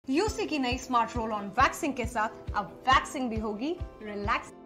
UC की नई smart roll on waxing के साथ अब वैक्सिंग भी होगी रिलैक्स।